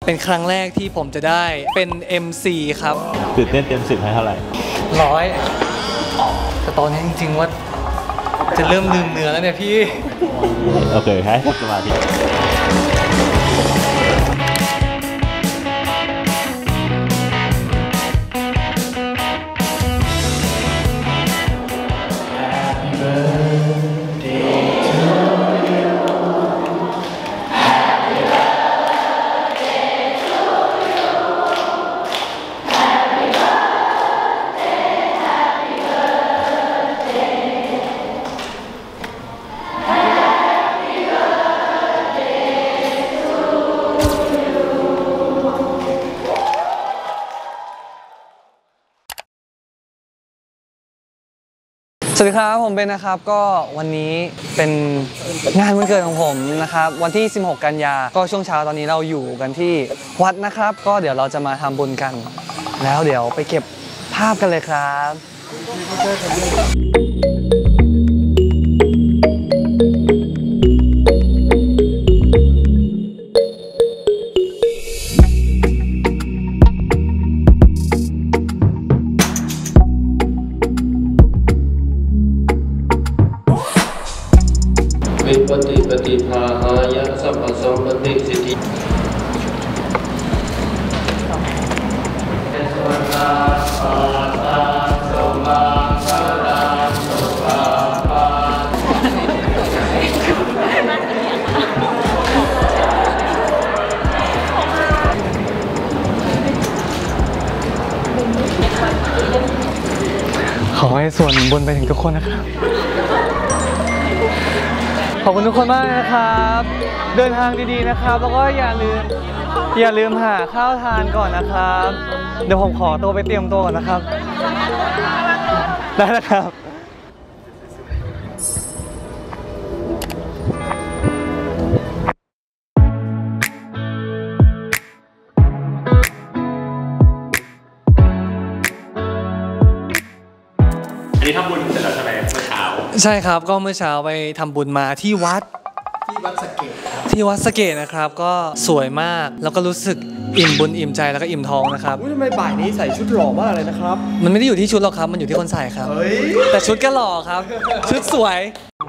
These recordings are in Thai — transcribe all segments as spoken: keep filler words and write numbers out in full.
เป็นครั้งแรกที่ผมจะได้เป็น เอ็ม ซี ครับตื่นเต้นเต็มสิบให้เท่าไหร่ร้อยแต่ตอนนี้จริงๆว่าจะเริ่มลืมเนื้อแล้วเนี่ยพี่โอเคให้สมาธิสวัสดีครับผมเบนนะครับก็วันนี้เป็นงานวันเกิดของผมนะครับวันที่สิบหกกันยาก็ช่วงเช้าตอนนี้เราอยู่กันที่วัดนะครับก็เดี๋ยวเราจะมาทำบุญกันแล้วเดี๋ยวไปเก็บภาพกันเลยครับวิปติปฏิภาหายะสัพพสัมปติสิทธิขอให้ส่วนบุญไปถึงทุกคนนะครับขอบคุณทุกคนมากนะครับเดินทางดีๆนะครับแล้วก็อย่าลืมอย่าลืมหาข้าวทานก่อนนะครับเดี๋ยวผมขอตัวไปเตรียมตัวก่อนนะครับได้นะครับอันนี้ทำบุญเสร็จแล้วใช่ไหมเมื่อเช้าใช่ครับก็เมื่อเช้าไปทำบุญมาที่วัดที่วัดสะเกษที่วัดสะเกษนะครับก็สวยมากแล้วก็รู้สึกอิ่มบุญอิ่มใจแล้วก็อิ่มท้องนะครับทำไมบ่ายนี้ใส่ชุดหล่อมากเลยนะครับมันไม่ได้อยู่ที่ชุดหรอกครับมันอยู่ที่คนใส่ครับแต่ชุดก็หล่อครับชุดสวย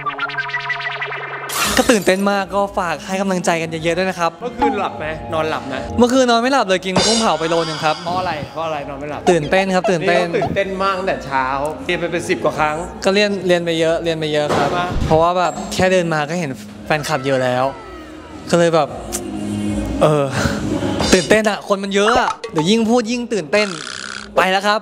ก็ตื่นเต้นมากก็ฝากให้กำลังใจกันเยอะๆด้วยนะครับเมื่อคืนหลับไหมนอนหลับนะเมื่อคืนนอนไม่หลับเลยกินกุ้งเผาไปโลนึงครับเพราะอะไรเพราะอะไรนอนไม่หลับตื่นเต้นครับตื่นเต้นตื่นเต้นมากตั้งแต่เช้าเรียนไปเป็นสิบกว่าครั้งก็เรียนเรียนไปเยอะเรียนไปเยอะครับเพราะว่าแบบแค่เดินมาก็เห็นแฟนคลับเยอะแล้วก็เลยแบบเออตื่นเต้นอ่ะคนมันเยอะอ่ะเดี๋ยวยิ่งพูดยิ่งตื่นเต้นไปแล้วครับ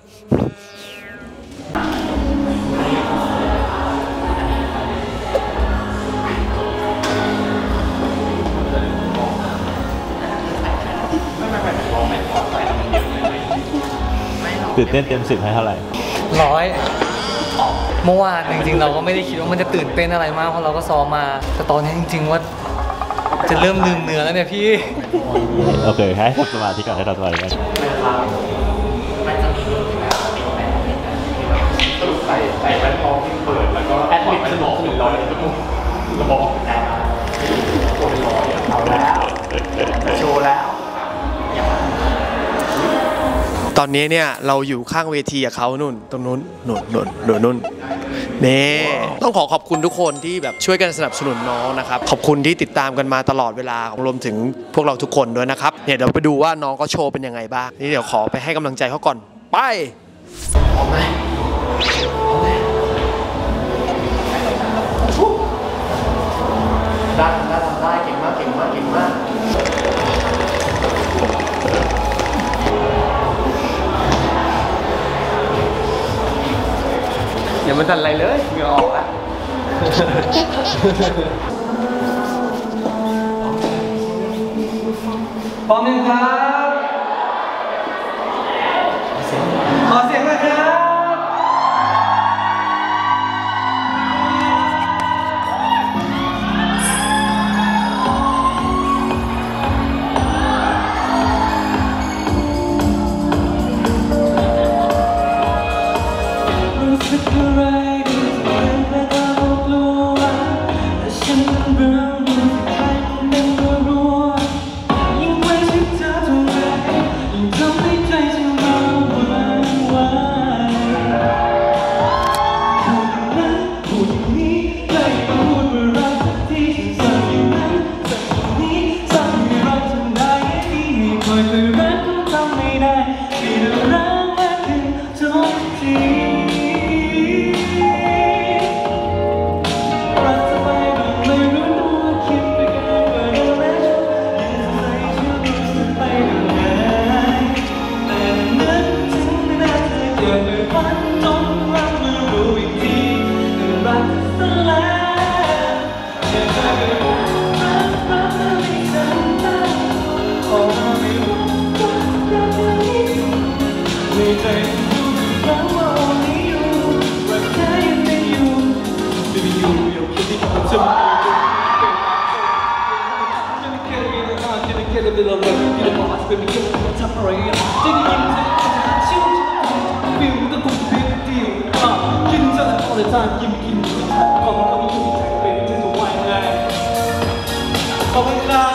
ตื่นเต้นเต็มสิบให้เท่าไหร่ร้อยเมื่อวานจริงๆเราก็ไม่ได้คิดว่ามันจะตื่นเต้นอะไรมากเพราะเราก็ซ้อมมาแต่ตอนนี้จริงๆว่าจะเริ่มลืมเนื้อแล้วเนี่ยพี่โอเคให้สมาธิก่อนให้เราสมาธิกันใส่ใส่แว่นมองที่เปิดแล้วก็แอดมิดสมองหนึ่งร้อยระบบได้เอาแล้วโชว์แล้วตอนนี้เนี่ยเราอยู่ข้างเวทีกับเขานุ่นตรงนู้นนุ่นนุ่นนุ่นนุ่นนี่ต้องขอขอบคุณทุกคนที่แบบช่วยกันสนับสนุนน้องนะครับขอบคุณที่ติดตามกันมาตลอดเวลารวมถึงพวกเราทุกคนด้วยนะครับเนี่ยเดี๋ยวไปดูว่าน้องเขาโชว์เป็นยังไงบ้างนี่เดี๋ยวขอไปให้กำลังใจเขาก่อนไปพร้อมไหมได้ได้ทำได้เก่งมากเก่งมากเก่งมากอย่ามาตัดอะไรเลยเหงื่อออกแล้วพร้อมยังครับขอเสียงหน่อยครับอยเคยรักก็ทำไม่ได้ที่เรารักมากขึ้นทุกทีรักจะไปก็ไม่รู้ตัวคิดไปเกินกว่าเราแล้วยังใส่ชื่อรู้สึกไปยังไงแต่นึกถึงหน้าเธอเกิดไปฝันจนรักมารู้อีกทีรักซะแล้วแค่เธอเกิดรักรักเธอไม่จำได้ขอมาไม่รู้ว่ารักเธอไม่อยู่ในใจทุกครั้งว่าวันนี้อยู่รักเธอยังไม่อยู่จะไปอยู่อยู่คิดที่ผมจะมาจะไม่แค่มีแต่จะไม่แค่เป็นเราเลยที่เราบอกว่าจะเป็นไม่แค่ทำอะไรกันจะได้ยินเธอชื่อฟิลก็คงเป็นดีอ่ะกินจะได้all the timeกินกินขอบคุณครับที่อยู่ที่ใจเป็นที่ถูกไว้ไงขอบคุณครับ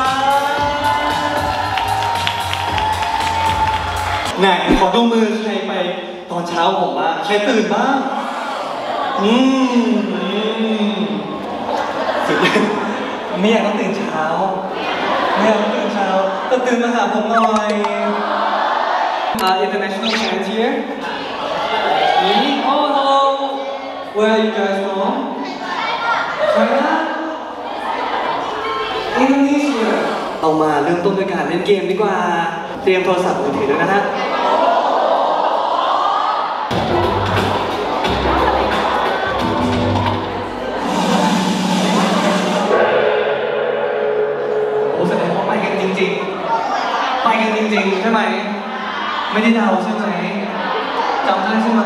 ไหนขอดูมือใครไปตอนเช้าผมบ้างใครตื่นบ้างอืมอืมสุดยอดไม่อยากต้องตื่นเช้าไม่อยากต้องตื่นเช้าแต่ตื่นมาหาผมหน่อย Uh, international fans here. Really? Oh, hello. Where are you guys from? China? Indonesia. เอามาเริ่มต้นด้วยการเล่นเกมดีกว่าเตรียมโทรศัพท์มือถือด้วยนะฮะโอ้แสดงว่าไปกันจริงๆไปกันจริงๆใช่ไหมไม่ได้เดาใช่ไหมจำได้ใช่ไหม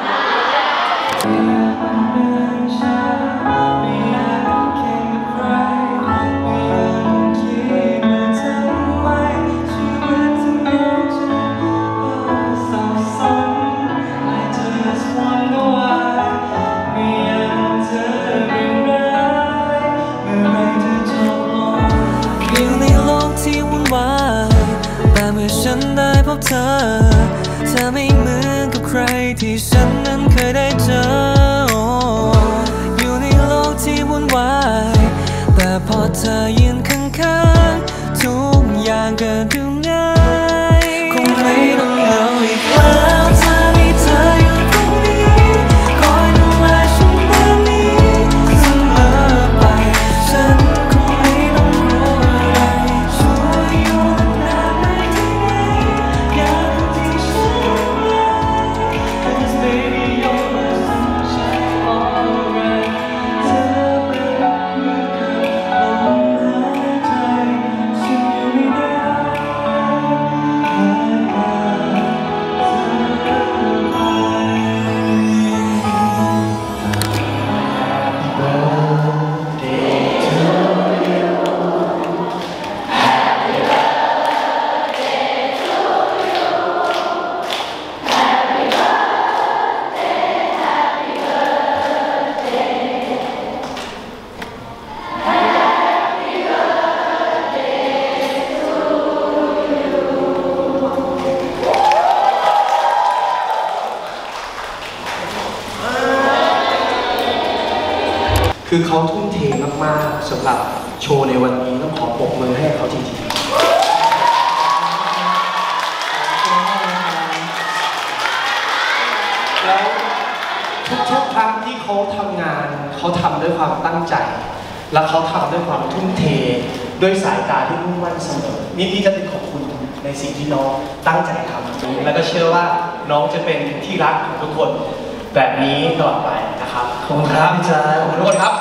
ฉันได้พบเธอเธอไม่เหมือนกับใครที่ฉันนั้นเคยได้เจออยู่ในโลกที่วุ่นวายแต่พอเธอยืนข้างๆทุกอย่างก็ดูง่ายคงไม่ต้องเหงาอีกแล้วถ้ามีเธออยู่ตรงนี้คอยดูแลฉันแบบนี้เสมอไปฉันคงไม่ต้องรู้อะไรช่วยอยู่นานๆไม่ทิ้งอยากที่ฉันรัก Cause baby you're my sunshine alright เธอเป็นเหมือนกับลมหายใจฉันอยู่ไม่ได้คือเขาทุ่มเทมากๆสำหรับโชว์ในวันนี้ต้องขอปรบมือให้เขาจริงๆแล้วทุกๆครั้งที่เขาทำงานเขาทำด้วยความตั้งใจและเขาทำด้วยความทุ่มเทด้วยสายตาที่มุ่งมั่นเสมอนี่พี่จะเป็นขอบคุณในสิ่งที่น้องตั้งใจทำและก็เชื่อว่าน้องจะเป็นที่รักของทุกคนแบบนี้ตลอดไปนะครับขอบคุณครับพี่จ๋าขอบคุณทุกคนครับ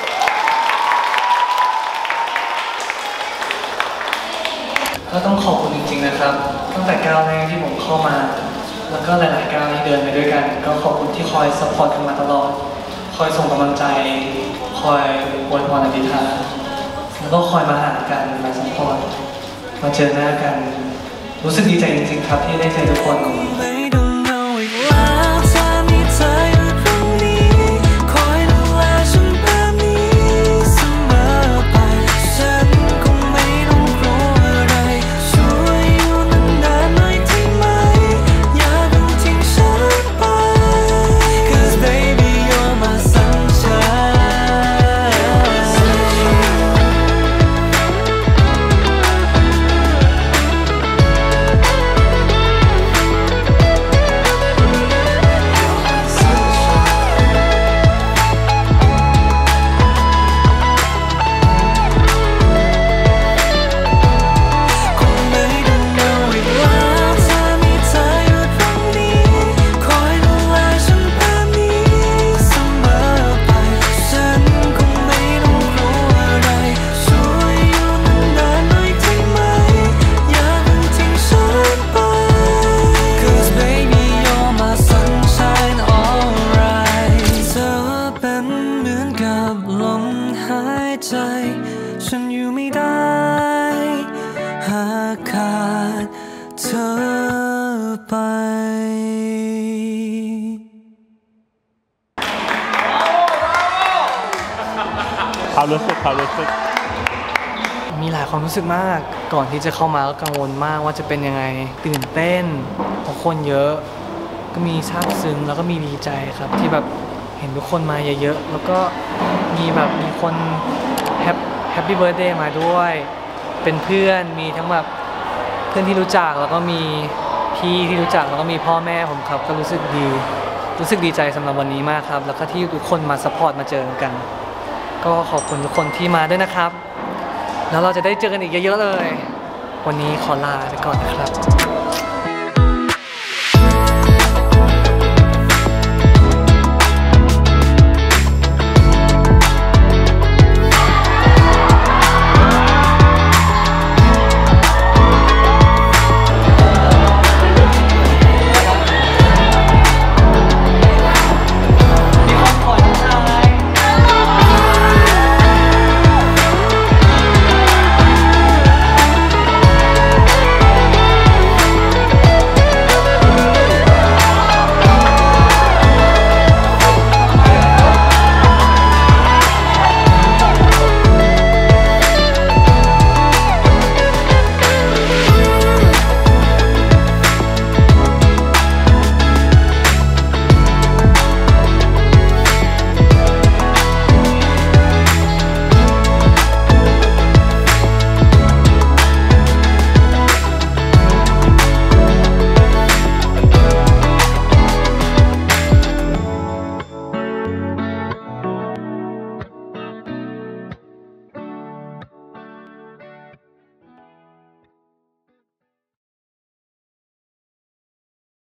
ก็ต้องขอบคุณจริงๆนะครับตั้งแต่ก้าวแรกที่ผมเข้ามาแล้วก็หลายๆก้าวที่เดินไปด้วยกันก็ขอบคุณที่คอยซัพพอร์ตกันมาตลอดคอยส่งกำลังใจคอยอวยพรอธิษฐานแล้วก็คอยมาหากันมาซัพพอร์ตมาเจอหน้ากันรู้สึกดีใจจริงๆครับที่ได้เจอทุกคนดเธอไปความรู้สึกความรู้สึกมีหลายความรู้สึกมากก่อนที่จะเข้ามาก็กังวลมากว่าจะเป็นยังไงตื่นเต้นเพราะคนเยอะก็มีซาบซึ้งแล้วก็มีดีใจครับที่แบบเห็นทุกคนมาเยอะๆแล้วก็มีแบบมีคนแฮปแฮปปี้เบิร์ธเดย์มาด้วยเป็นเพื่อนมีทั้งแบบเพื่อนที่รู้จักแล้วก็มีพี่ที่รู้จักแล้วก็มีพ่อแม่ผมครับก็รู้สึกดีรู้สึกดีใจสำหรับวันนี้มากครับแล้วก็ที่ทุกคนมาซัพพอร์ตมาเจอกันก็ขอบคุณทุกคนที่มาด้วยนะครับแล้วเราจะได้เจอกันอีกเยอะๆเลยวันนี้ขอลาไปก่อนนะครับ